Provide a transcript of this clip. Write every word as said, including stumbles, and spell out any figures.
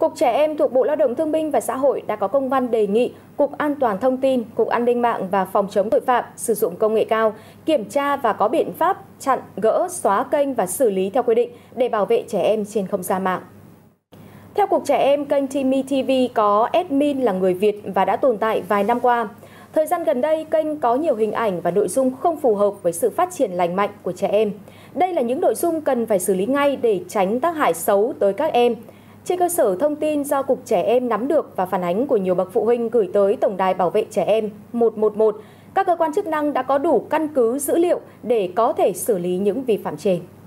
Cục Trẻ Em thuộc Bộ Lao động Thương binh và Xã hội đã có công văn đề nghị Cục An toàn Thông tin, Cục An ninh mạng và Phòng chống tội phạm sử dụng công nghệ cao kiểm tra và có biện pháp chặn, gỡ, xóa kênh và xử lý theo quy định để bảo vệ trẻ em trên không gian mạng. Theo Cục Trẻ Em, kênh Timmy ti vi có admin là người Việt và đã tồn tại vài năm qua. Thời gian gần đây, kênh có nhiều hình ảnh và nội dung không phù hợp với sự phát triển lành mạnh của trẻ em. Đây là những nội dung cần phải xử lý ngay để tránh tác hại xấu tới các em. Trên cơ sở thông tin do Cục Trẻ Em nắm được và phản ánh của nhiều bậc phụ huynh gửi tới Tổng đài Bảo vệ Trẻ Em một một một, các cơ quan chức năng đã có đủ căn cứ dữ liệu để có thể xử lý những vi phạm trên.